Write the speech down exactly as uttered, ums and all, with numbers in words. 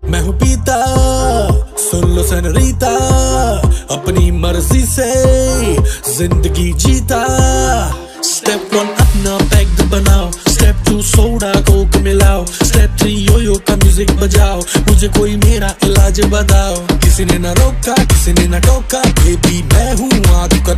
मैं हूँ पीता, सुन लो सेनोरीता, अपनी मर्जी से जिंदगी जीता। स्टेप वन अपना पैक बनाओ, स्टेप टू सोडा कोक मिलाओ, स्टेप थ्री योयो का म्यूजिक बजाओ, मुझे कोई मेरा इलाज बताओ। किसी ने ना रोका, किसी ने ना टोका, बेबी मैं हूँ आग का